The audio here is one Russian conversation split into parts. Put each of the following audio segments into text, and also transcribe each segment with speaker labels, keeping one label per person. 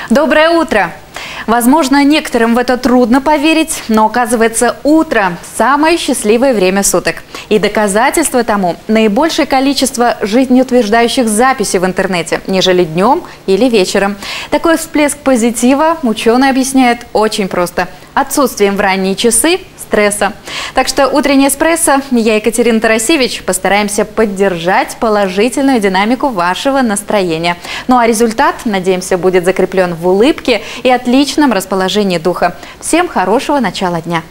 Speaker 1: Доброе утро! Возможно, некоторым в это трудно поверить, но оказывается, утро – самое счастливое время суток. И доказательство тому – наибольшее количество жизнеутверждающих записей в интернете, нежели днем или вечером. Такой всплеск позитива ученые объясняют очень просто – отсутствием в ранние часы стресса. Так что утренний эспрессо, я, Екатерина Тарасевич, постараемся поддержать положительную динамику вашего настроения. Ну а результат, надеемся, будет закреплен в улыбке и отличном расположении духа. Всем хорошего начала дня!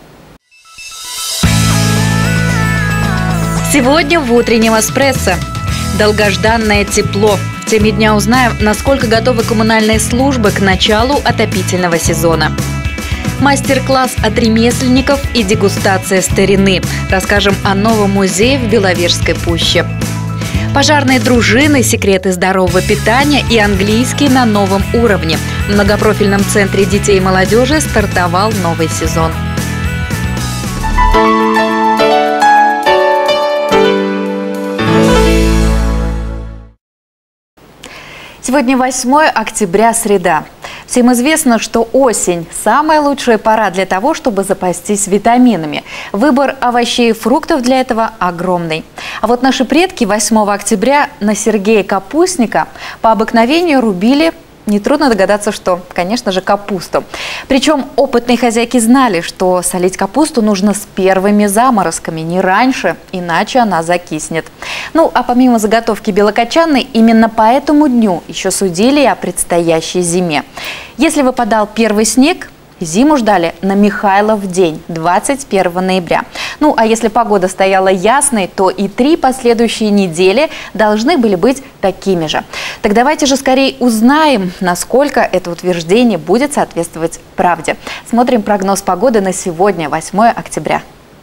Speaker 1: Сегодня в утреннем эспрессо долгожданное тепло. В теме дня узнаем, насколько готовы коммунальные службы к началу отопительного сезона. Мастер-класс от ремесленников и дегустация старины. Расскажем о новом музее в Беловежской пуще. Пожарные дружины, секреты здорового питания и английский на новом уровне. В многопрофильном центре детей и молодежи стартовал новый сезон. Сегодня 8 октября, среда. Всем известно, что осень – самая лучшая пора для того, чтобы запастись витаминами. Выбор овощей и фруктов для этого огромный. А вот наши предки 8 октября на Сергея Капустника по обыкновению рубили, нетрудно догадаться, что, конечно же, капусту. Причем опытные хозяйки знали, что солить капусту нужно с первыми заморозками, не раньше, иначе она закиснет. Ну, а помимо заготовки белокочанной, именно по этому дню еще судили о предстоящей зиме. Если выпадал первый снег, зиму ждали на Михайлов день, 21 ноября. Ну, а если погода стояла ясной, то и 3 последующие недели должны были быть такими же. Так давайте же скорее узнаем, насколько это утверждение будет соответствовать правде. Смотрим прогноз погоды на сегодня, 8 октября.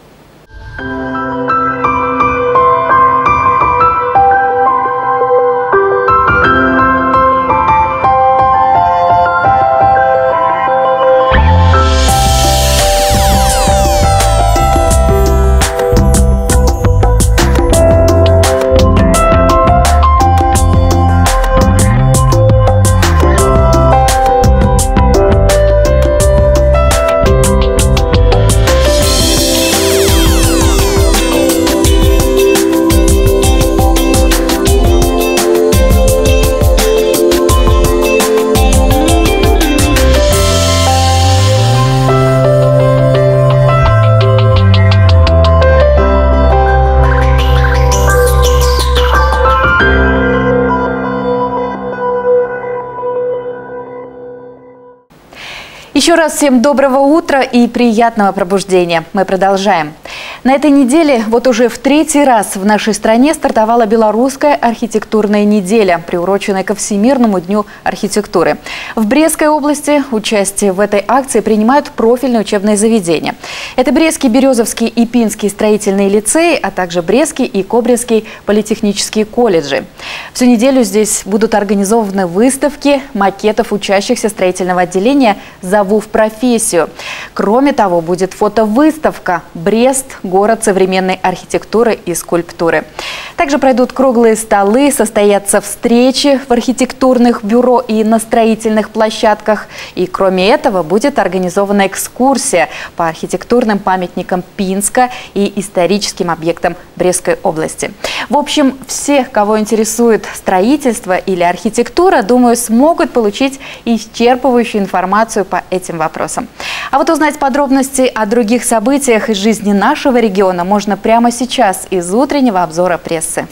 Speaker 1: Еще раз всем доброго утра и приятного пробуждения. Мы продолжаем. На этой неделе вот уже в 3-й раз в нашей стране стартовала Белорусская архитектурная неделя, приуроченная ко Всемирному дню архитектуры. В Брестской области участие в этой акции принимают профильные учебные заведения. Это Брестский, Березовский и Пинский строительные лицеи, а также Брестский и Кобринский политехнические колледжи. Всю неделю здесь будут организованы выставки макетов учащихся строительного отделения «Зову в профессию». Кроме того, будет фотовыставка «Брест. Город современной архитектуры и скульптуры». Также пройдут круглые столы, состоятся встречи в архитектурных бюро и на строительных площадках. И кроме этого будет организована экскурсия по архитектурным памятникам Пинска и историческим объектам Брестской области. В общем, всех, кого интересует строительство или архитектура, думаю, смогут получить исчерпывающую информацию по этим вопросам. А вот узнать подробности о других событиях из жизни нашего региона можно прямо сейчас из утреннего обзора прессы.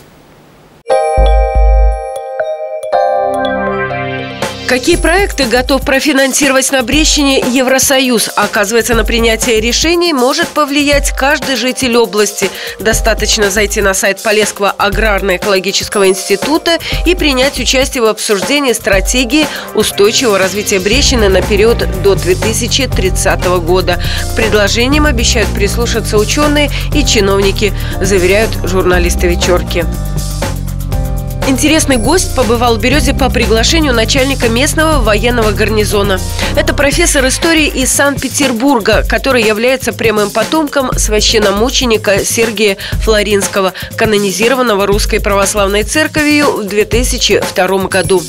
Speaker 2: Какие проекты готов профинансировать на Брестщине Евросоюз? Оказывается, на принятие решений может повлиять каждый житель области. Достаточно зайти на сайт Полесского аграрно-экологического института и принять участие в обсуждении стратегии устойчивого развития Брестщины на период до 2030 года. К предложениям обещают прислушаться ученые и чиновники, заверяют журналисты «Вечерки». Интересный гость побывал в Березе по приглашению начальника местного военного гарнизона. Это профессор истории из Санкт-Петербурга, который является прямым потомком священномученика Сергия Флоринского, канонизированного Русской Православной Церковью в 2002 году.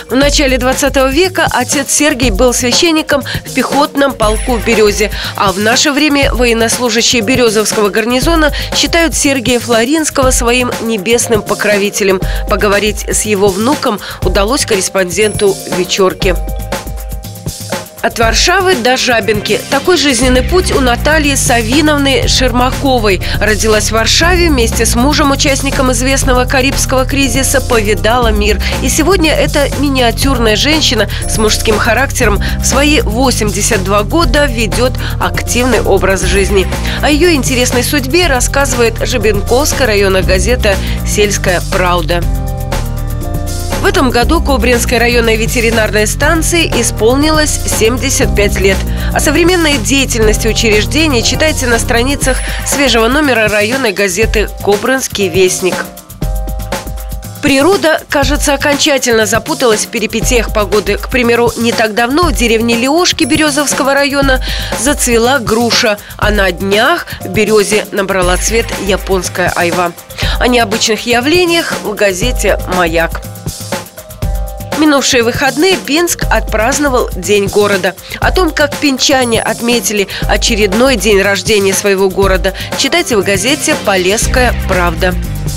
Speaker 2: В начале 20 века отец Сергий был священником в пехотном полку в Березе, а в наше время военнослужащие Березовского гарнизона считают Сергия Флоринского своим небесным покровителем. Поговорить с его внуком удалось корреспонденту «Вечерки». От Варшавы до Жабинки. Такой жизненный путь у Натальи Савиновны Шермаковой. Родилась в Варшаве, вместе с мужем, участником известного Карибского кризиса, повидала мир. И сегодня эта миниатюрная женщина с мужским характером в свои 82 года ведет активный образ жизни. О ее интересной судьбе рассказывает Жабинковская районная газета «Сельская правда». В этом году Кобринской районной ветеринарной станции исполнилось 75 лет. О современной деятельности учреждения читайте на страницах свежего номера районной газеты «Кобринский вестник». Природа, кажется, окончательно запуталась в перипетиях погоды. К примеру, не так давно в деревне Леошки Березовского района зацвела груша, а на днях в Березе набрала цвет японская айва. О необычных явлениях в газете «Маяк». Минувшие выходные Пинск отпраздновал День города. О том, как пинчане отметили очередной день рождения своего города, читайте в газете «Полесская правда».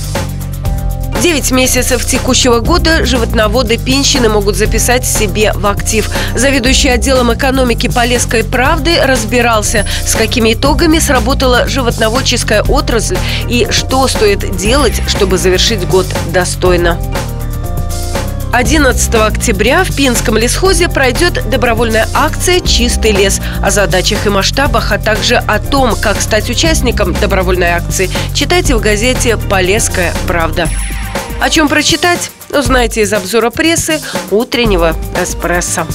Speaker 2: 9 месяцев текущего года животноводы Пинщины могут записать себе в актив. Заведующий отделом экономики Полесской правды разбирался, с какими итогами сработала животноводческая отрасль и что стоит делать, чтобы завершить год достойно. 11 октября в Пинском лесхозе пройдет добровольная акция «Чистый лес». О задачах и масштабах, а также о том, как стать участником добровольной акции, читайте в газете «Полесская правда». О чем прочитать, узнаете из обзора прессы утреннего «Эспрессо».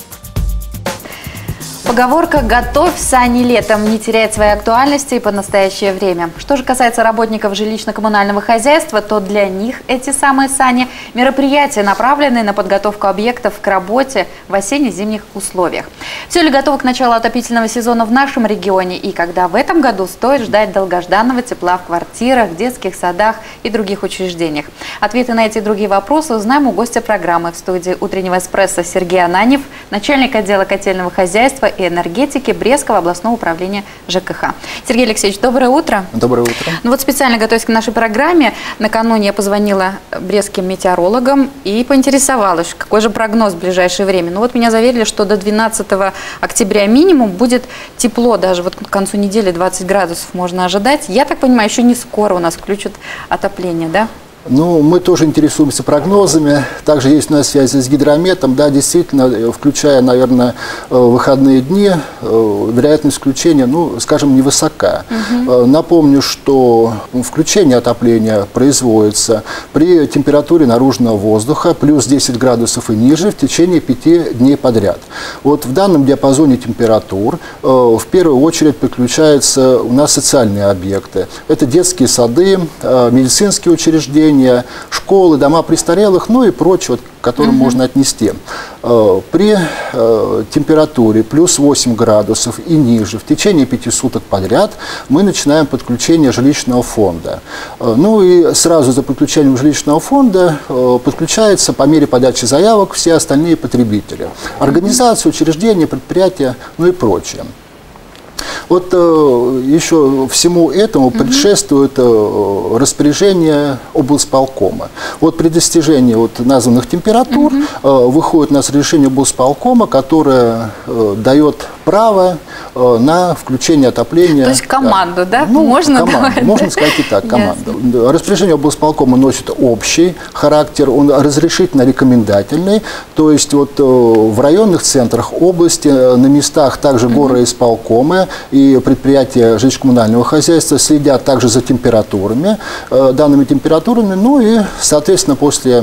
Speaker 1: Поговорка «готовь сани летом» не теряет своей актуальности и по настоящее время. Что же касается работников жилищно-коммунального хозяйства, то для них эти самые сани – мероприятия, направленные на подготовку объектов к работе в осенне-зимних условиях. Все ли готово к началу отопительного сезона в нашем регионе и когда в этом году стоит ждать долгожданного тепла в квартирах, детских садах и других учреждениях? Ответы на эти и другие вопросы узнаем у гостя программы. В студии утреннего «Эспрессо» Сергей Ананьев, начальник отдела котельного хозяйства и энергетики Брестского областного управления ЖКХ. Сергей Алексеевич, доброе утро.
Speaker 3: Доброе утро.
Speaker 1: Ну вот специально готовясь к нашей программе, накануне я позвонила брестским метеорологам и поинтересовалась, какой же прогноз в ближайшее время. Ну вот меня заверили, что до 12 октября минимум будет тепло, даже вот к концу недели 20 градусов можно ожидать. Я так понимаю, еще не скоро у нас включат отопление, да?
Speaker 3: Ну, мы тоже интересуемся прогнозами. Также есть у нас связи с гидрометом. Да, действительно, включая, наверное, выходные дни, вероятность включения, ну, скажем, невысока. Напомню, что включение отопления производится при температуре наружного воздуха плюс 10 градусов и ниже в течение 5 дней подряд. Вот в данном диапазоне температур в первую очередь подключаются у нас социальные объекты. Это детские сады, медицинские учреждения, школы, дома престарелых, ну и прочее, к которым можно отнести. При температуре плюс 8 градусов и ниже в течение 5 суток подряд мы начинаем подключение жилищного фонда. Ну и сразу за подключением жилищного фонда подключаются по мере подачи заявок все остальные потребители. Организации, учреждения, предприятия, ну и прочее. Вот еще всему этому предшествует распоряжение облсполкома. Вот при достижении вот названных температур выходит у нас решение облсполкома, которое дает право на включение отопления.
Speaker 1: То есть команду, да?
Speaker 3: Ну,
Speaker 1: можно
Speaker 3: команду, можно сказать и так, команду. Распоряжение облсполкома носит общий характер, он разрешительно-рекомендательный. То есть вот в районных центрах области, на местах также горосполкомы и предприятия жилищно-коммунального хозяйства следят также за температурами, данными температурами, ну и, соответственно, после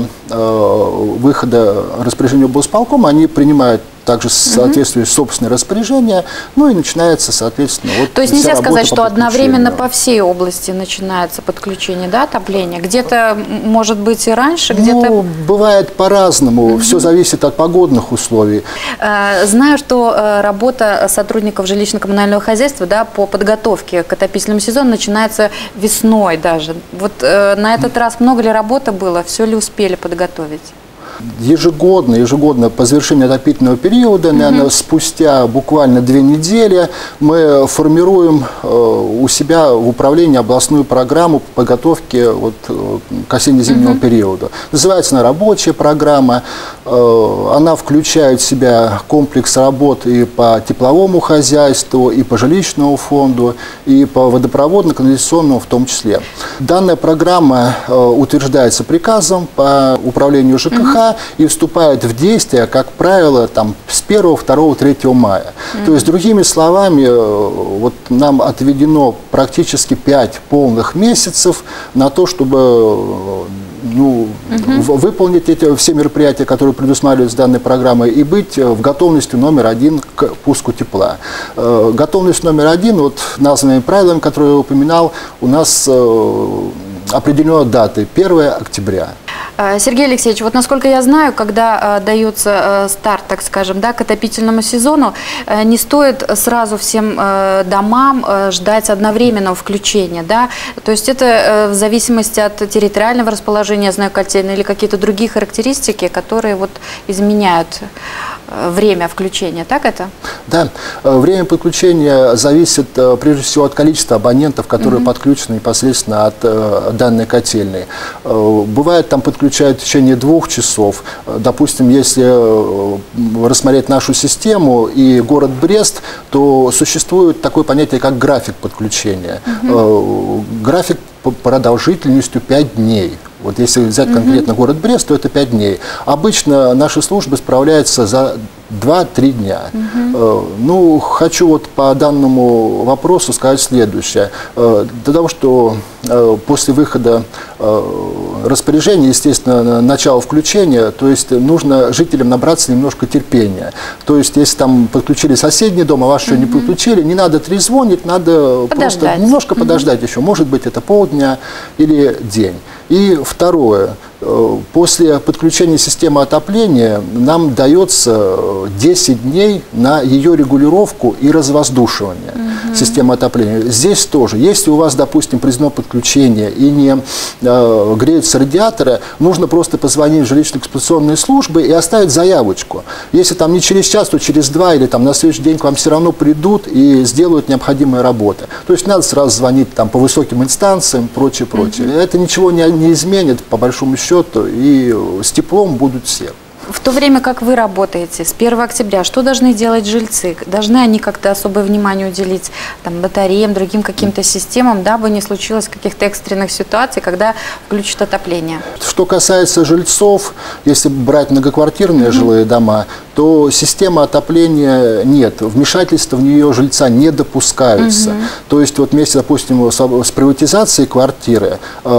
Speaker 3: выхода распоряжения облсполкома они принимают также соответствует собственное распоряжение, ну и начинается, соответственно, вот.
Speaker 1: То есть нельзя сказать, что одновременно по всей области начинается подключение, да, отопления? Где-то, может быть, и раньше, где-то...
Speaker 3: Ну, бывает по-разному, все зависит от погодных условий.
Speaker 1: Знаю, что работа сотрудников жилищно-коммунального хозяйства, да, по подготовке к отопительному сезону начинается весной даже. Вот на этот раз много ли работы было, все ли успели подготовить?
Speaker 3: Ежегодно по завершении отопительного периода, наверное, спустя буквально 2 недели, мы формируем у себя в управлении областную программу по подготовке к осенне-зимнему периоду. Называется она рабочая программа. Она включает в себя комплекс работ и по тепловому хозяйству, и по жилищному фонду, и по водопроводно-канализационному в том числе. Данная программа утверждается приказом по управлению ЖКХ и вступает в действие, как правило, с 1, 2, 3 мая. То есть, другими словами, нам отведено практически 5 полных месяцев на то, чтобы выполнить все мероприятия, которые предусматриваются данной программой, и быть в готовности номер 1 к пуску тепла. Готовность номер 1, названными правилами, которые я упоминал, у нас определена дата 1 октября.
Speaker 1: Сергей Алексеевич, насколько я знаю, когда дается старт, так скажем, к отопительному сезону, не стоит сразу всем домам ждать одновременного включения, да? То есть это в зависимости от территориального расположения, я знаю, котельной, или какие-то другие характеристики, которые изменяют время включения, так это?
Speaker 3: Да, время подключения зависит прежде всего от количества абонентов, которые подключены непосредственно от данной котельной. Бывает, там подключают в течение 2 часов. Допустим, если рассмотреть нашу систему и город Брест, то существует такое понятие, как график подключения. График продолжительностью 5 дней. Если взять конкретно город Брест, то это 5 дней. Обычно наши службы справляются за 2-3 дня. Хочу по данному вопросу сказать следующее. Для того, что после выхода распоряжения, естественно, начала включения, то есть нужно жителям набраться немножко терпения. То есть, если там подключили соседний дом, а вас еще не подключили, не надо трезвонить, надо просто немножко подождать еще. Может быть, это полдня или день. И второе. После подключения системы отопления нам дается 10 дней на ее регулировку и развоздушивание системы отопления. Здесь тоже, если у вас, допустим, произведено подключение и не греются радиаторы, нужно просто позвонить в жилищно-эксплуатационные службы и оставить заявочку. Если там не через час, то через 2 или на следующий день к вам все равно придут и сделают необходимые работы. То есть надо сразу звонить по высоким инстанциям, прочее. Это ничего не изменит, по большому счету, и с теплом будут все.
Speaker 1: В то время как вы работаете с 1 октября, что должны делать жильцы? Должны они как-то особое внимание уделить батареям, другим каким-то системам, дабы не случилось каких-то экстренных ситуаций, когда включат отопление?
Speaker 3: Что касается жильцов, если брать многоквартирные жилые дома, то система отопления нет. Вмешательства в нее жильца не допускаются. То есть вместе, допустим, с приватизацией квартиры,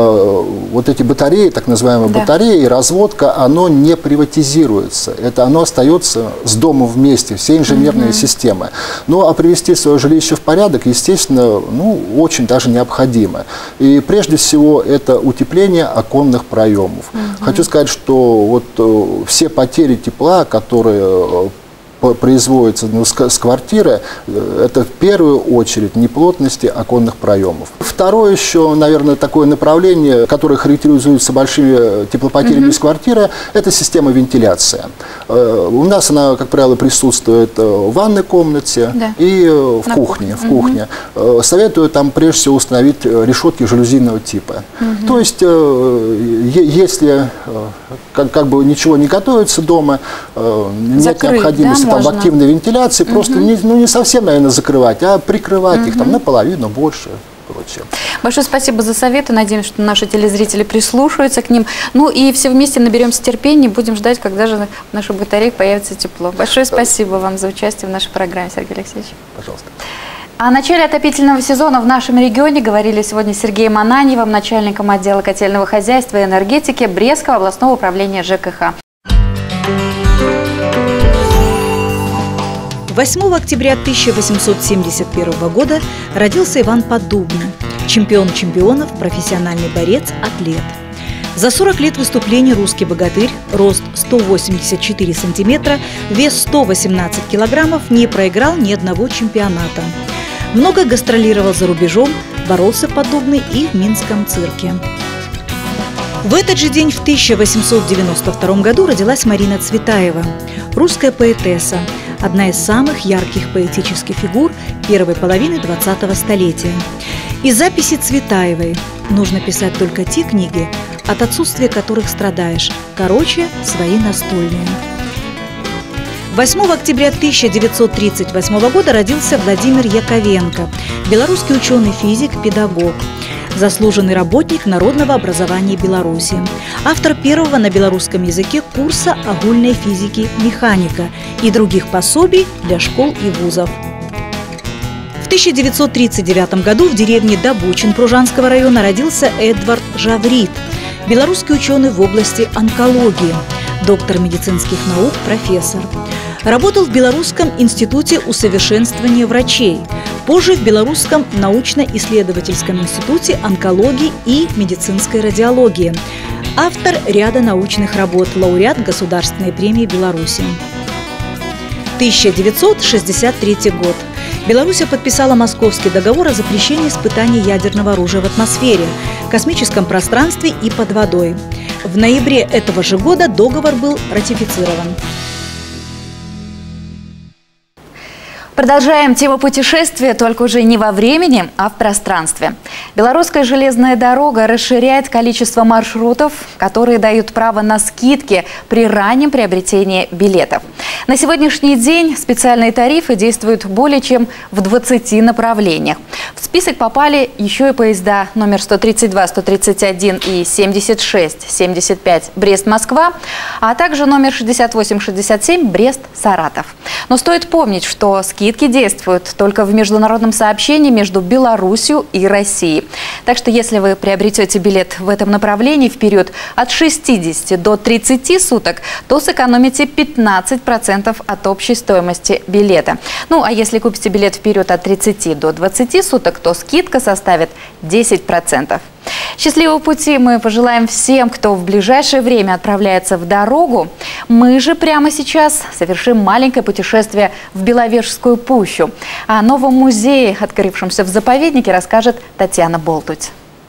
Speaker 3: эти батареи, так называемые батареи, разводка, оно не приватизируется. Оно остается с домом вместе, все инженерные системы. А привести свое жилище в порядок, естественно, очень даже необходимо. И прежде всего это утепление оконных проемов. Хочу сказать, что все потери тепла, которые производится с квартиры, это в первую очередь неплотности оконных проемов. Второе еще, наверное, такое направление, которое характеризуется большими теплопотерями из квартиры, это система вентиляции. У нас она, как правило, присутствует в ванной комнате и в кухне. Советую там прежде всего установить решетки жалюзийного типа. То есть, если ничего не готовится дома, нет необходимости в активной вентиляции, просто не совсем, наверное, закрывать, а прикрывать их наполовину, больше.
Speaker 1: Большое спасибо за советы. Надеемся, что наши телезрители прислушаются к ним. И все вместе наберемся терпения и будем ждать, когда же в наших батареях появится тепло. Большое спасибо вам за участие в нашей программе, Сергей Алексеевич.
Speaker 3: Пожалуйста.
Speaker 1: О начале отопительного сезона в нашем регионе говорили сегодня с Сергеем Ананьевым, начальником отдела котельного хозяйства и энергетики Брестского областного управления ЖКХ.
Speaker 4: 8 октября 1871 года родился Иван Поддубный, чемпион чемпионов, профессиональный борец, атлет. За 40 лет выступлений русский богатырь, рост 184 сантиметра, вес 118 килограммов, не проиграл ни одного чемпионата. Много гастролировал за рубежом, боролся Поддубный и в Минском цирке. В этот же день, в 1892 году, родилась Марина Цветаева, русская поэтесса, одна из самых ярких поэтических фигур первой половины 20-го столетия. Из записи Цветаевой: нужно писать только те книги, от отсутствия которых страдаешь, короче, свои настольные. 8 октября 1938 года родился Владимир Яковенко, белорусский ученый-физик, педагог, заслуженный работник народного образования Беларуси, автор первого на белорусском языке курса огульной физики «Механика» и других пособий для школ и вузов. В 1939 году в деревне Добучин Пружанского района родился Эдвард Жаврит, белорусский ученый в области онкологии, доктор медицинских наук, профессор. Работал в Белорусском институте усовершенствования врачей, позже в Белорусском научно-исследовательском институте онкологии и медицинской радиологии. Автор ряда научных работ, лауреат Государственной премии Беларуси. 1963 год. Белоруссия подписала Московский договор о запрещении испытаний ядерного оружия в атмосфере, космическом пространстве и под водой. В ноябре этого же года договор был ратифицирован.
Speaker 1: Продолжаем тему путешествия, только уже не во времени, а в пространстве. Белорусская железная дорога расширяет количество маршрутов, которые дают право на скидки при раннем приобретении билетов. На сегодняшний день специальные тарифы действуют более чем в 20 направлениях. В список попали еще и поезда номер 132, 131 и 76, 75 Брест-Москва, а также номер 68, 67 Брест-Саратов. Но стоит помнить, что скидки действуют только в международном сообщении между Беларусью и Россией. Так что если вы приобретете билет в этом направлении в период от 60 до 30 суток, то сэкономите 15% от общей стоимости билета. Ну а если купите билет в период от 30 до 20 суток, то скидка составит 10%. Счастливого пути мы пожелаем всем, кто в ближайшее время отправляется в дорогу. Мы же прямо сейчас совершим маленькое путешествие в Беловежскую пущу. О новом музее, открывшемся в заповеднике, расскажет Татьяна Болтуть.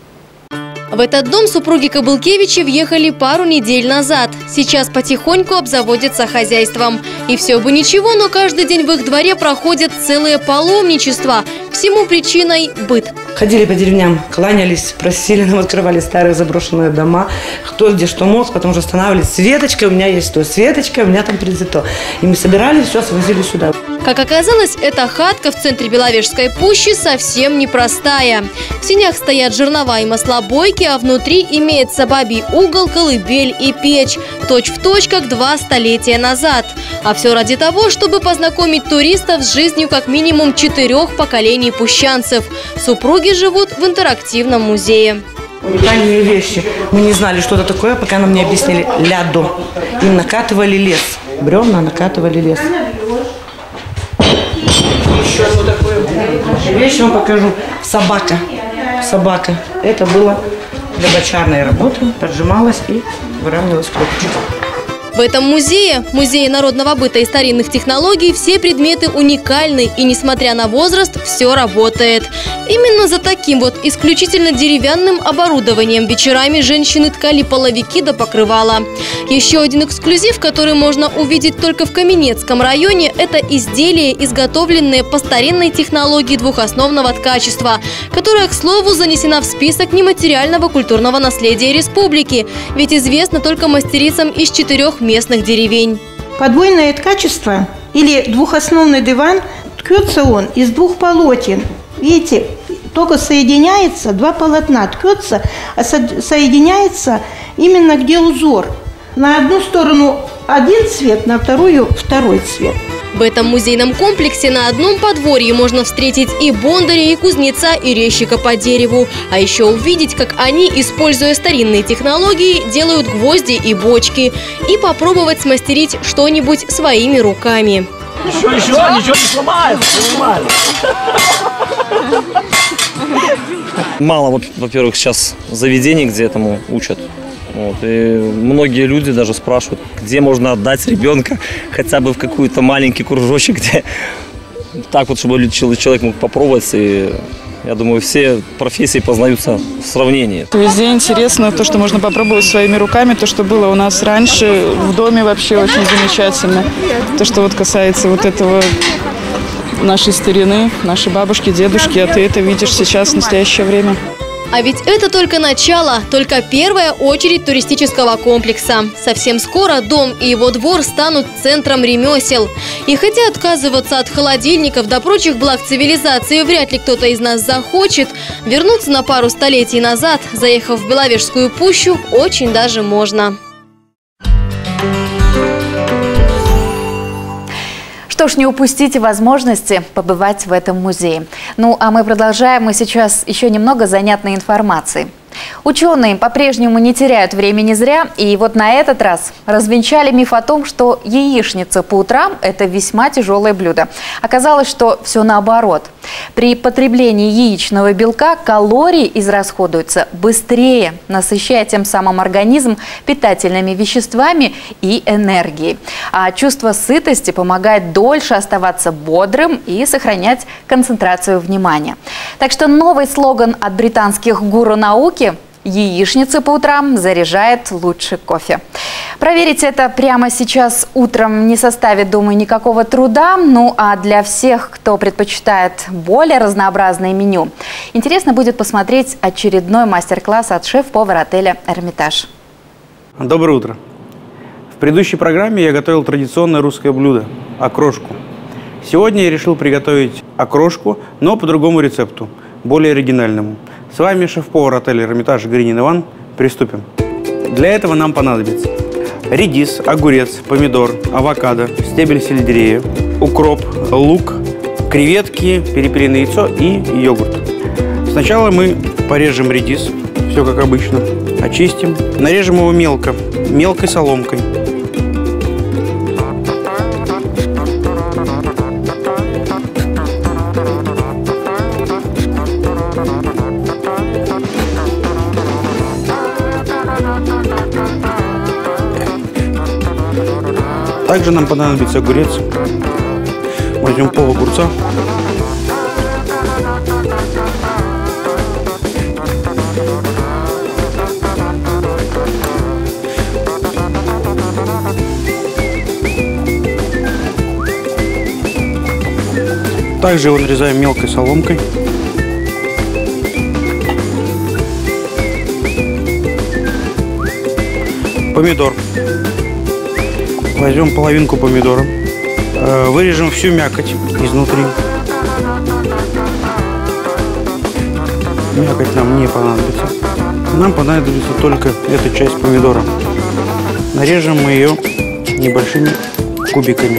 Speaker 5: В этот дом супруги Кобылкевичи въехали пару недель назад. Сейчас потихоньку обзаводятся хозяйством. И все бы ничего, но каждый день в их дворе проходит целое паломничество. Всему причиной – быт.
Speaker 6: Ходили по деревням, кланялись, просили, нам открывали старые заброшенные дома. Кто где что мог, потом уже останавливались. Светочка, у меня есть то, Светочка, у меня там придет то. И мы собирали все, свозили сюда.
Speaker 5: Как оказалось, эта хатка в центре Беловежской пущи совсем непростая. В сенях стоят жернова и маслобойки, а внутри имеется бабий угол, колыбель и печь. Точь-в-точь, как 2 столетия назад. А все ради того, чтобы познакомить туристов с жизнью как минимум 4 поколений пущанцев. Супруги живут в интерактивном музее.
Speaker 6: Уникальные вещи. Мы не знали, что это такое, пока нам не объяснили. Ляду. Им накатывали лес. Бревна накатывали лес. Еще одну такую вещь вам покажу. Собака. Собака. Это было для бочарной работы. Поджималась и выравнивалась клеточка.
Speaker 5: В этом музее, музее народного быта и старинных технологий, все предметы уникальны, и несмотря на возраст, все работает. Именно за таким вот исключительно деревянным оборудованием вечерами женщины ткали половики до покрывала. Еще один эксклюзив, который можно увидеть только в Каменецком районе, это изделия, изготовленные по старинной технологии двухосновного ткачества, которая, к слову, занесена в список нематериального культурного наследия республики, ведь известна только мастерицам из 4 местных деревень.
Speaker 7: Подвойное ткачество или двухосновный диван, ткется он из 2 полотен. Видите, только соединяется 2 полотна, ткется, а соединяется именно где узор. На одну сторону один цвет, на вторую второй цвет.
Speaker 5: В этом музейном комплексе на одном подворье можно встретить и бондаря, и кузнеца, и резчика по дереву. А еще увидеть, как они, используя старинные технологии, делают гвозди и бочки. И попробовать смастерить что-нибудь своими руками.
Speaker 8: Еще, ничего не сломается, нормально.
Speaker 9: Мало, во-первых, сейчас заведений, где этому учат. Вот. И многие люди даже спрашивают, где можно отдать ребенка хотя бы в какой-то маленький кружочек, где так вот, чтобы человек мог попробовать и Я думаю, все профессии познаются в сравнении.
Speaker 10: Везде интересно то, что можно попробовать своими руками, то, что было у нас раньше в доме, вообще очень замечательно. То, что вот касается вот этого нашей старины, нашей бабушки, дедушки, а ты это видишь сейчас в настоящее время.
Speaker 5: А ведь это только начало, только первая очередь туристического комплекса. Совсем скоро дом и его двор станут центром ремесел. И хотя отказываться от холодильников до прочих благ цивилизации вряд ли кто-то из нас захочет, вернуться на пару столетий назад, заехав в Беловежскую пущу, очень даже можно.
Speaker 1: Что ж, не упустите возможности побывать в этом музее. Ну, а мы продолжаем, и сейчас еще немного занятной информации. Ученые по-прежнему не теряют времени зря, и вот на этот раз развенчали миф о том, что яичница по утрам – это весьма тяжелое блюдо. Оказалось, что все наоборот. При потреблении яичного белка калории израсходуются быстрее, насыщая тем самым организм питательными веществами и энергией. А чувство сытости помогает дольше оставаться бодрым и сохранять концентрацию внимания. Так что новый слоган от британских гуру науки – «Яичница по утрам заряжает лучше кофе». Проверить это прямо сейчас утром не составит, думаю, никакого труда. Ну а для всех, кто предпочитает более разнообразное меню, интересно будет посмотреть очередной мастер-класс от шеф-повара отеля «Эрмитаж».
Speaker 11: Доброе утро. В предыдущей программе я готовил традиционное русское блюдо – окрошку. Сегодня я решил приготовить окрошку, но по другому рецепту, более оригинальному. С вами шеф-повар отеля «Эрмитаж» Гринин Иван. Приступим. Для этого нам понадобится редис, огурец, помидор, авокадо, стебель сельдерея, укроп, лук, креветки, перепелиное яйцо и йогурт. Сначала мы порежем редис, все как обычно, очистим, нарежем его мелко, мелкой соломкой. Также нам понадобится огурец. Возьмем пол огурца. Также его нарезаем мелкой соломкой. Помидор. Возьмем половинку помидора, вырежем всю мякоть изнутри. Мякоть нам не понадобится. Нам понадобится только эта часть помидора. Нарежем мы ее небольшими кубиками.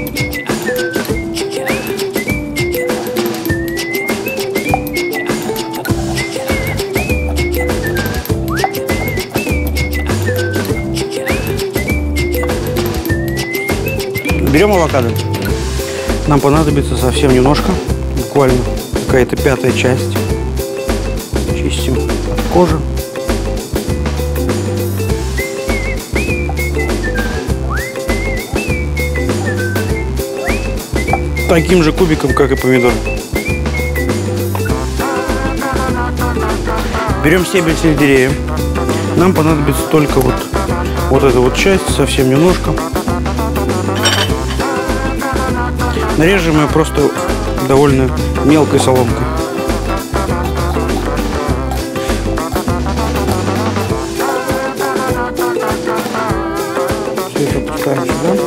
Speaker 11: Берем авокадо. Нам понадобится совсем немножко, буквально какая-то пятая часть. Чистим от кожи. Таким же кубиком, как и помидор. Берем стебель сельдерея. Нам понадобится только вот эта вот часть, совсем немножко. Нарежем ее просто довольно мелкой соломкой. Все это опускаем сюда.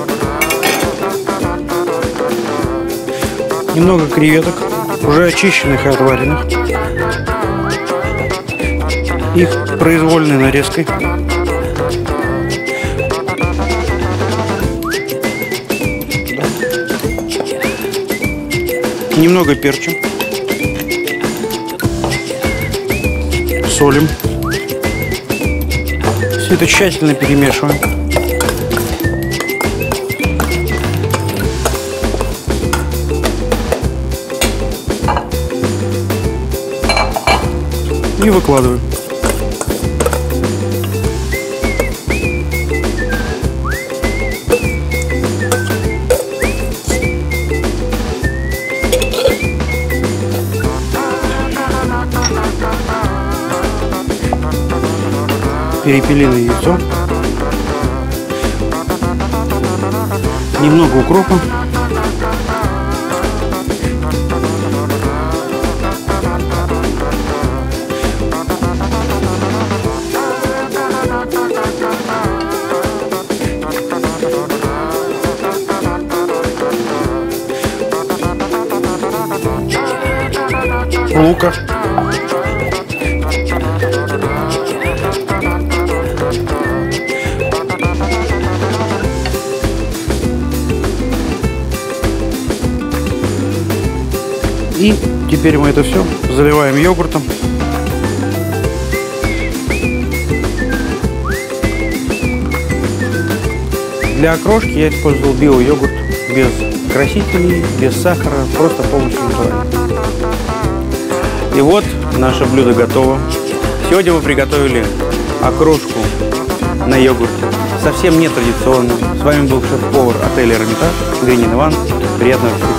Speaker 11: Немного креветок, уже очищенных и отваренных. Их произвольной нарезкой. Немного перчим, солим. Все это тщательно перемешиваем. И выкладываем. перепелиное яйцо, немного укропа, лука, и теперь мы это все заливаем йогуртом. Для окрошки я использовал био-йогурт без красителей, без сахара, просто полностью натурально. И вот наше блюдо готово. Сегодня мы приготовили окрошку на йогурте. Совсем нетрадиционно. С вами был шеф-повар отеля «Эрмитаж» Гринин Иван. Приятного аппетита!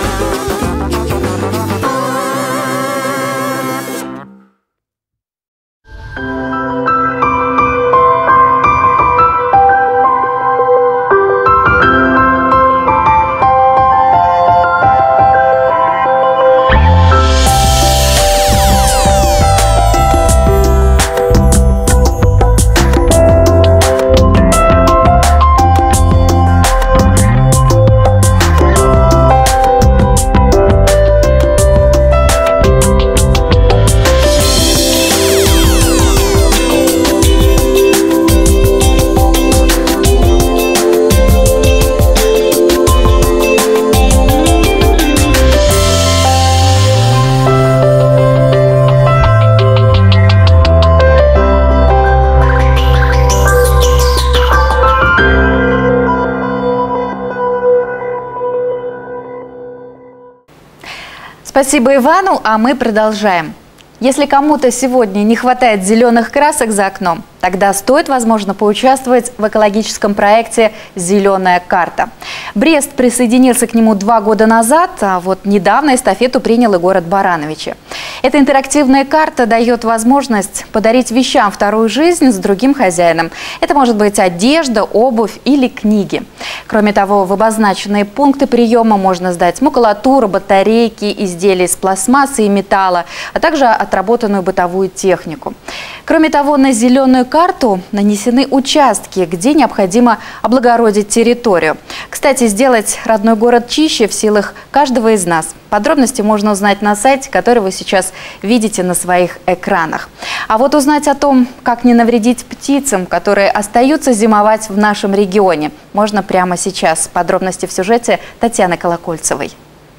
Speaker 1: Спасибо Ивану, а мы продолжаем. Если кому-то сегодня не хватает зеленых красок за окном, тогда стоит, возможно, поучаствовать в экологическом проекте «Зеленая карта». Брест присоединился к нему 2 года назад, а вот недавно эстафету принял и город Барановичи. Эта интерактивная карта дает возможность подарить вещам вторую жизнь с другим хозяином. Это может быть одежда, обувь или книги. Кроме того, в обозначенные пункты приема можно сдать макулатуру, батарейки, изделия из пластмассы и металла, а также отработанную бытовую технику. Кроме того, на зеленую карту нанесены участки, где необходимо облагородить территорию. Кстати, сделать родной город чище в силах каждого из нас. Подробности можно узнать на сайте, который вы сейчас видите на своих экранах. А вот узнать о том, как не навредить птицам, которые остаются зимовать в нашем регионе, можно прямо сейчас. Подробности в сюжете Татьяны Колокольцевой.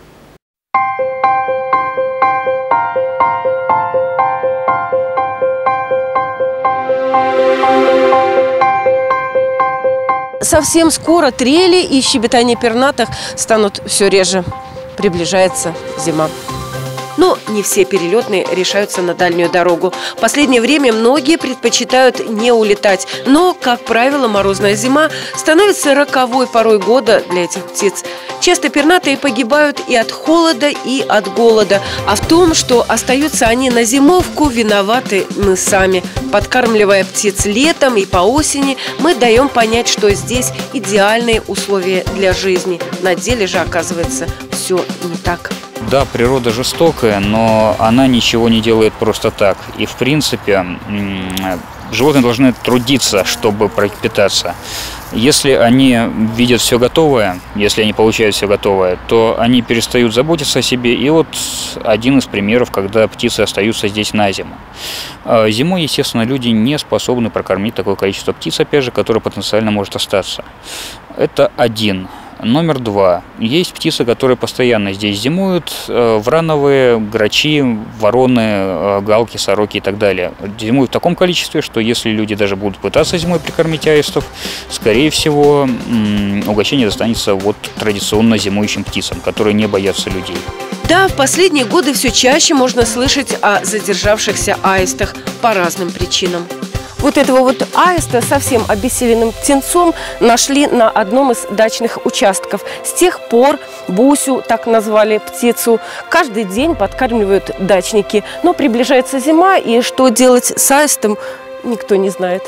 Speaker 2: Совсем скоро трели и щебетание пернатых станут все реже. Приближается зима. Но не все перелетные решаются на дальнюю дорогу. В последнее время многие предпочитают не улетать. Но, как правило, морозная зима становится роковой порой года для этих птиц. Часто пернатые погибают и от холода, и от голода. А в том, что остаются они на зимовку, виноваты мы сами. Подкармливая птиц летом и по осени, мы даем понять, что здесь идеальные условия для жизни. На деле же, оказывается, все не так.
Speaker 12: Да, природа жестокая, но она ничего не делает просто так. И, в принципе, животные должны трудиться, чтобы пропитаться. Если они видят все готовое, если они получают все готовое, то они перестают заботиться о себе. И вот один из примеров, когда птицы остаются здесь на зиму. Зимой, естественно, люди не способны прокормить такое количество птиц, опять же, которое потенциально может остаться. Это один. Номер 2. Есть птицы, которые постоянно здесь зимуют. Врановые, грачи, вороны, галки, сороки и так далее. Зимуют в таком количестве, что если люди даже будут пытаться зимой прикормить аистов, скорее всего, угощение достанется вот традиционно зимующим птицам, которые не боятся людей.
Speaker 2: Да, в последние годы все чаще можно слышать о задержавшихся аистах по разным причинам. Вот этого вот аиста совсем обессиленным птенцом нашли на одном из дачных участков. С тех пор Бусю, так назвали птицу, каждый день подкармливают дачники. Но приближается зима, и что делать с аистом, никто не знает.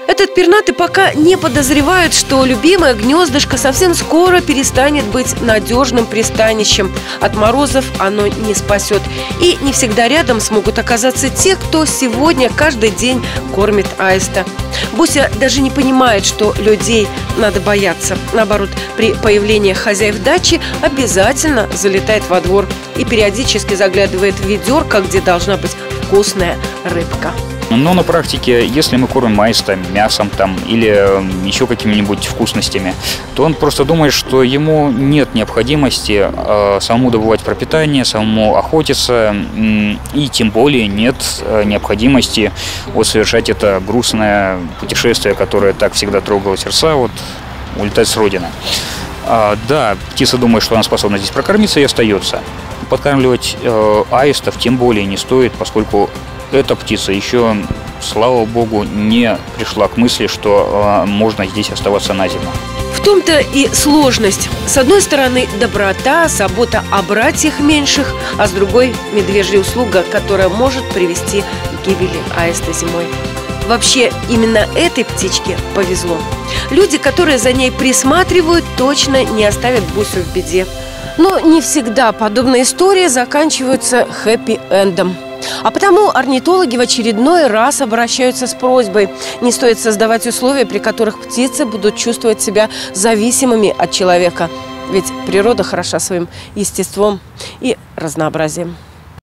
Speaker 2: Этот пернатый пока не подозревает, что любимое гнездышко совсем скоро перестанет быть надежным пристанищем. От морозов оно не спасет. И не всегда рядом смогут оказаться те, кто сегодня каждый день кормит аиста. Буся даже не понимает, что людей надо бояться. Наоборот, при появлении хозяев дачи обязательно залетает во двор и периодически заглядывает в ведерко, где должна быть вкусная рыбка.
Speaker 12: Но на практике, если мы кормим аиста мясом там, или еще какими-нибудь вкусностями, то он просто думает, что ему нет необходимости самому добывать пропитание, самому охотиться, и тем более нет необходимости вот совершать это грустное путешествие, которое так всегда трогало сердца, вот улетать с родины. Да, птица думает, что она способна здесь прокормиться и остается. Подкармливать аистов тем более не стоит, поскольку эта птица еще, слава богу, не пришла к мысли, что можно здесь оставаться на зиму.
Speaker 2: В том-то и сложность. С одной стороны, доброта, забота о братьях меньших, а с другой – медвежья услуга, которая может привести к гибели аиста зимой. Вообще, именно этой птичке повезло. Люди, которые за ней присматривают, точно не оставят Бусю в беде. Но не всегда подобные истории заканчиваются хэппи-эндом. А потому орнитологи в очередной раз обращаются с просьбой: не стоит создавать условия, при которых птицы будут чувствовать себя зависимыми от человека. Ведь природа хороша своим естеством и разнообразием.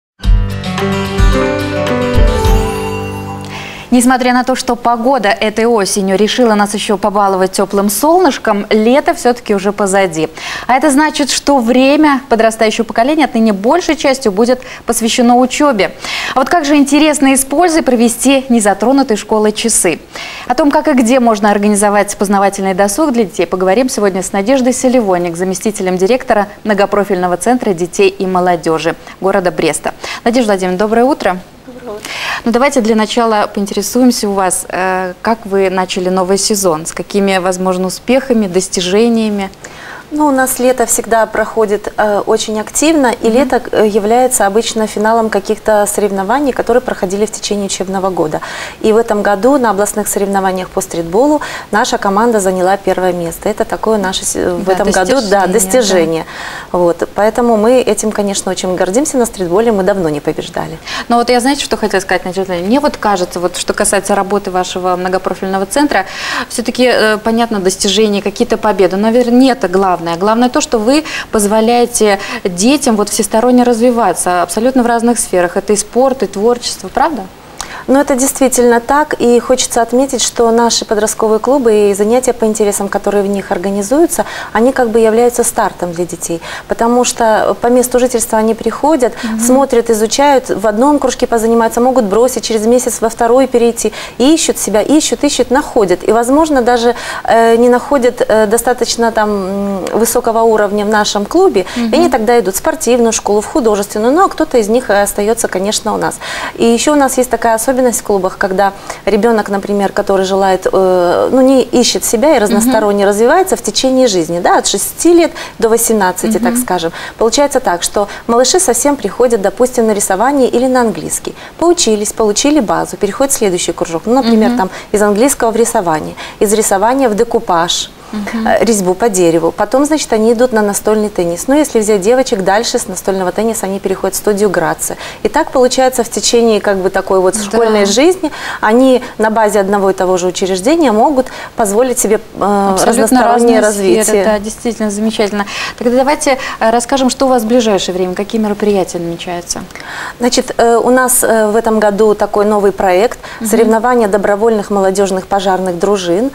Speaker 1: Несмотря на то, что погода этой осенью решила нас еще побаловать теплым солнышком, лето все-таки уже позади. А это значит, что время подрастающего поколения отныне большей частью будет посвящено учебе. А вот как же интересно и с пользой провести незатронутые школой часы. О том, как и где можно организовать познавательный досуг для детей, поговорим сегодня с Надеждой Селивонник, заместителем директора многопрофильного центра детей и молодежи города Бреста. Надежда Владимировна, доброе утро. Ну, давайте для начала поинтересуемся у вас, как вы начали новый сезон, с какими, возможно, успехами, достижениями?
Speaker 13: Ну, у нас лето всегда проходит очень активно, и лето является обычно финалом каких-то соревнований, которые проходили в течение учебного года. И в этом году на областных соревнованиях по стритболу наша команда заняла первое место. Это такое наше в этом году достижение. Да. Вот. Поэтому мы этим, конечно, очень гордимся. На стритболе мы давно не побеждали.
Speaker 1: Но вот я, знаете, что хотела сказать, Надежда? Мне вот кажется, вот, что касается работы вашего многопрофильного центра, все-таки понятно, достижения, какие-то победы, но, наверное, не это главное. Главное то, что вы позволяете детям вот всесторонне развиваться абсолютно в разных сферах. Это и спорт, и творчество, правда?
Speaker 13: Но это действительно так, и хочется отметить, что наши подростковые клубы и занятия по интересам, которые в них организуются, они как бы являются стартом для детей, потому что по месту жительства они приходят, смотрят, изучают, в одном кружке позаниматься, могут бросить, через месяц во второй перейти, и ищут себя, ищут, находят, и, возможно, даже не находят достаточно там высокого уровня в нашем клубе, и они тогда идут в спортивную школу, в художественную, но кто-то из них остается, конечно, у нас. И еще у нас есть такая особенность в клубах, когда ребенок, например, который желает, ну, не ищет себя и разносторонне развивается в течение жизни, да, от 6 лет до 18, так скажем. Получается так, что малыши совсем приходят, допустим, на рисование или на английский. Поучились, получили базу, переходят в следующий кружок. Ну, например, там из английского в рисование, из рисования в декупаж, резьбу по дереву. Потом, значит, они идут на настольный теннис. Ну, если взять девочек, дальше с настольного тенниса они переходят в студию Грация. И так получается в течение как бы такой вот школьной жизни они на базе одного и того же учреждения могут позволить себе разностороннее развитие.
Speaker 1: Сферы, да, действительно замечательно. Тогда давайте расскажем, что у вас в ближайшее время, какие мероприятия намечаются.
Speaker 13: Значит, у нас в этом году такой новый проект соревнования добровольных молодежных пожарных дружин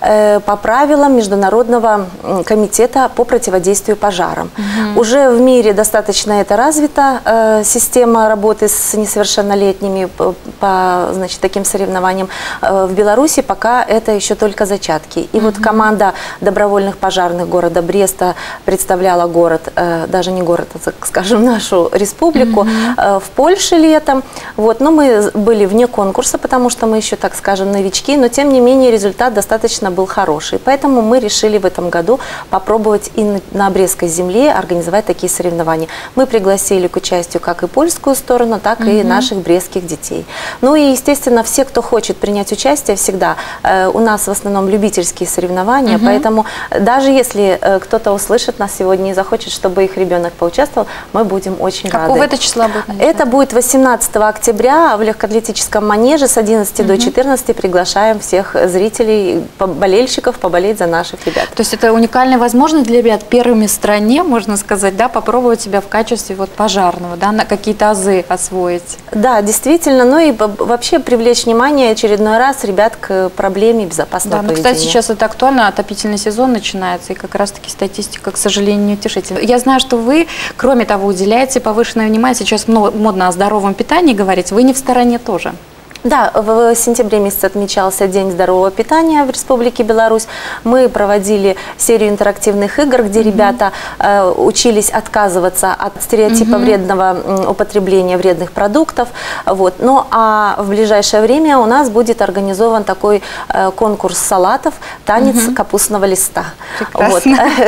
Speaker 13: по правилам Международного комитета по противодействию пожарам. Уже в мире достаточно это развита система работы с несовершеннолетними по, значит, таким соревнованиям. В Беларуси пока это еще только зачатки. И вот команда добровольных пожарных города Бреста представляла город, даже не город, а, скажем, нашу республику, в Польше летом. Вот, но мы были вне конкурса, потому что мы еще, так скажем, новички, но тем не менее результат достаточно был хороший. Поэтому мы мы решили в этом году попробовать и на Брестской земле организовать такие соревнования. Мы пригласили к участию как и польскую сторону, так и наших брестских детей. Ну и, естественно, все, кто хочет принять участие, всегда. У нас в основном любительские соревнования, поэтому даже если кто-то услышит нас сегодня и захочет, чтобы их ребенок поучаствовал, мы будем очень рады.
Speaker 1: Какого это числа будет?
Speaker 13: Это будет 18 октября в легкоатлетическом манеже с 11 до 14. Приглашаем всех зрителей, болельщиков поболеть за наших ребят.
Speaker 1: То есть это уникальная возможность для ребят первыми в стране, можно сказать, да, попробовать себя в качестве вот пожарного, да, на какие-то азы освоить.
Speaker 13: Да, действительно, ну и вообще привлечь внимание очередной раз ребят к проблеме безопасного поведения.
Speaker 1: Кстати, сейчас это актуально, отопительный сезон начинается, и как раз-таки статистика, к сожалению, неутешительна. Я знаю, что вы, кроме того, уделяете повышенное внимание, сейчас модно о здоровом питании говорить, вы не в стороне тоже.
Speaker 13: Да, в сентябре месяце отмечался День здорового питания в Республике Беларусь. Мы проводили серию интерактивных игр, где ребята учились отказываться от стереотипа вредного употребления вредных продуктов. Вот. Ну а в ближайшее время у нас будет организован такой конкурс салатов «Танец капустного листа». Вот.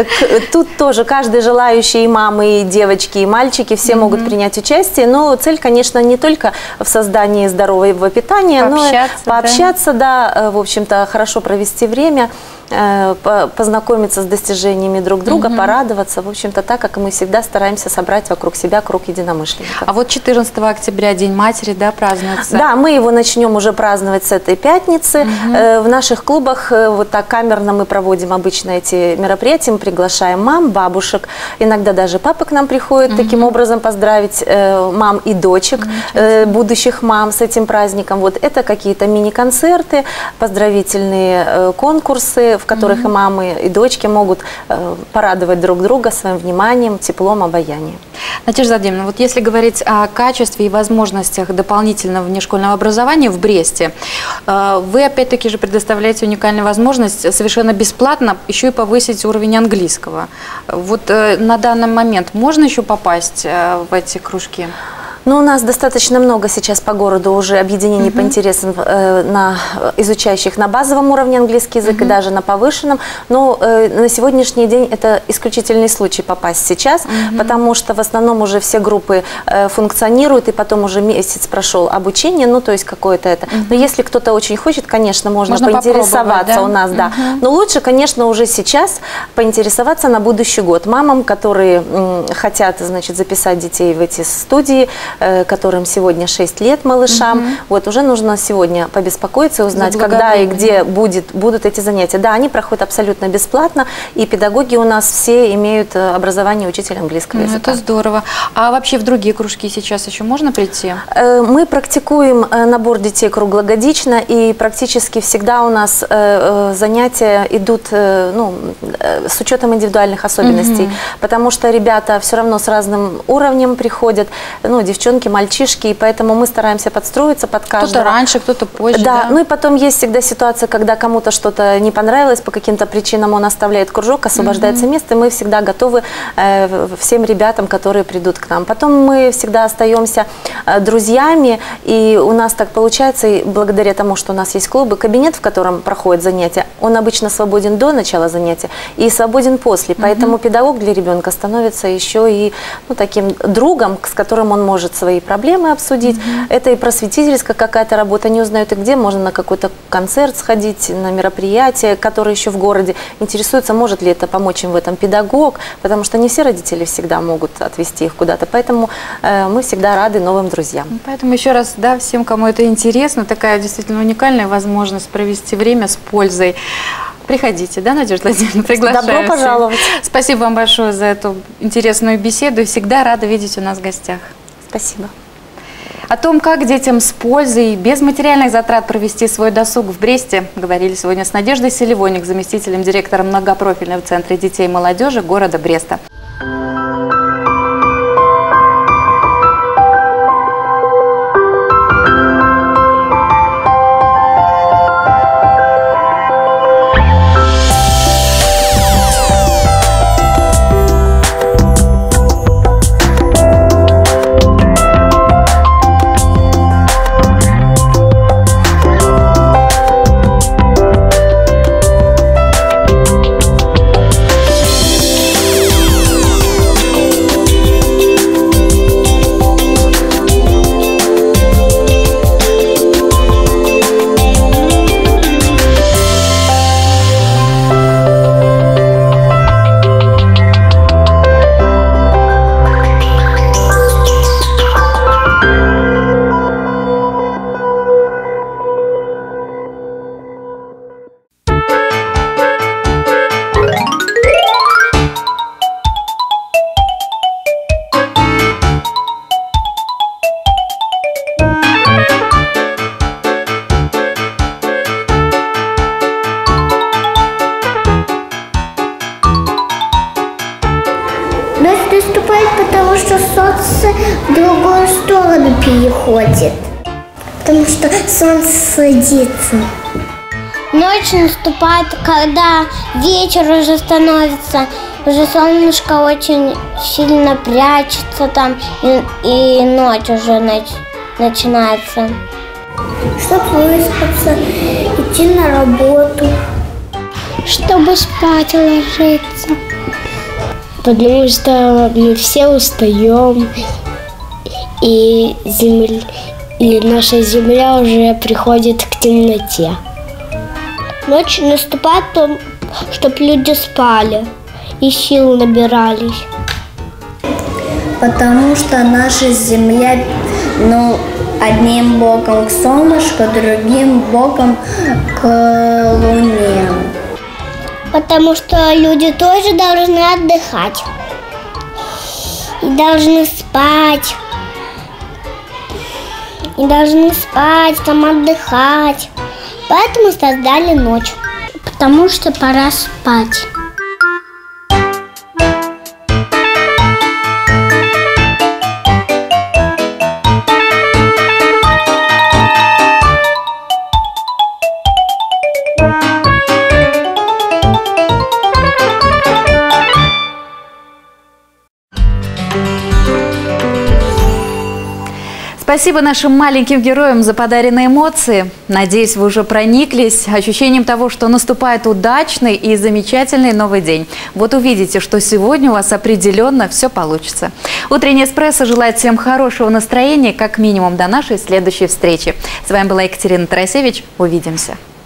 Speaker 13: Тут тоже каждый желающий, и мамы, и девочки, и мальчики, все могут принять участие. Но цель, конечно, не только в создании здорового питания, но пообщаться, да, в общем-то, хорошо провести время, познакомиться с достижениями друг друга, порадоваться, в общем-то, так, как мы всегда стараемся собрать вокруг себя круг единомышленников.
Speaker 1: А вот 14 октября, День матери, да, празднуется?
Speaker 13: Да, мы его начнем уже праздновать с этой пятницы. В наших клубах вот так камерно мы проводим обычно эти мероприятия, мы приглашаем мам, бабушек, иногда даже папы к нам приходят таким образом поздравить мам и дочек, будущих мам с этим праздником. Вот это какие-то мини-концерты, поздравительные конкурсы, в которых и мамы, и дочки могут порадовать друг друга своим вниманием, теплом, обаянием.
Speaker 1: Надежда Владимировна, вот если говорить о качестве и возможностях дополнительного внешкольного образования в Бресте, вы опять-таки же предоставляете уникальную возможность совершенно бесплатно еще и повысить уровень английского. Вот на данный момент можно еще попасть в эти кружки?
Speaker 13: Ну, у нас достаточно много сейчас по городу уже объединений по интересам изучающих на базовом уровне английский язык и даже на повышенном. Но на сегодняшний день это исключительный случай попасть сейчас, потому что в основном уже все группы функционируют, и потом уже месяц прошел обучение, ну, то есть какое-то это. Но если кто-то очень хочет, конечно, можно поинтересоваться, да? У нас, да. Но лучше, конечно, уже сейчас поинтересоваться на будущий год. Мамам, которые хотят, значит, записать детей в эти студии, которым сегодня 6 лет, малышам. Вот уже нужно сегодня побеспокоиться и узнать, когда и где будут эти занятия. Да, они проходят абсолютно бесплатно, и педагоги у нас все имеют образование учителя английского языка.
Speaker 1: Это здорово. А вообще в другие кружки сейчас еще можно прийти?
Speaker 13: Мы практикуем набор детей круглогодично, и практически всегда у нас занятия идут с учетом индивидуальных особенностей, потому что ребята все равно с разным уровнем приходят, ну, девчонки, мальчишки, и поэтому мы стараемся подстроиться под каждого.
Speaker 1: Кто-то раньше, кто-то позже.
Speaker 13: Да, ну и потом есть всегда ситуация, когда кому-то что-то не понравилось, по каким-то причинам он оставляет кружок, освобождается место, и мы всегда готовы всем ребятам, которые придут к нам. Потом мы всегда остаемся друзьями, и у нас так получается, и благодаря тому, что у нас есть клубы, кабинет, в котором проходят занятия, он обычно свободен до начала занятия и свободен после, поэтому педагог для ребенка становится еще и таким другом, с которым он может свои проблемы обсудить. Это и просветительская какая-то работа, они узнают, и где можно на какой-то концерт сходить, на мероприятие, которое еще в городе, интересуются, может ли это помочь им в этом педагог, потому что не все родители всегда могут отвезти их куда-то, поэтому мы всегда рады новым друзьям.
Speaker 1: Поэтому еще раз, да, всем, кому это интересно, такая действительно уникальная возможность провести время с пользой. Приходите, да, Надежда Владимировна? Приглашаю.
Speaker 13: Добро пожаловать.
Speaker 1: Спасибо вам большое за эту интересную беседу. Всегда рада видеть у нас в гостях.
Speaker 13: Спасибо.
Speaker 1: О том, как детям с пользой и без материальных затрат провести свой досуг в Бресте, говорили сегодня с Надеждой Селивоник, заместителем директора многопрофильного центра детей и молодежи города Бреста.
Speaker 14: Потому что солнце в другую сторону переходит. Потому что солнце садится. Ночь наступает, когда вечер уже становится. Уже солнышко очень сильно прячется там, и ночь уже начинается. Чтобы выспаться, идти на работу. Чтобы спать ложиться. Потому что мы все устаем, и наша земля уже приходит к темноте. Ночь наступает, чтобы люди спали и сил набирались. Потому что наша земля, одним боком к солнышку, другим боком к луне. Потому что люди тоже должны отдыхать. И должны спать. И должны спать, там отдыхать. Поэтому создали ночь. Потому что пора спать.
Speaker 1: Спасибо нашим маленьким героям за подаренные эмоции. Надеюсь, вы уже прониклись ощущением того, что наступает удачный и замечательный новый день. Вот увидите, что сегодня у вас определенно все получится. Утренний эспрессо желает всем хорошего настроения, как минимум до нашей следующей встречи. С вами была Екатерина Тарасевич. Увидимся.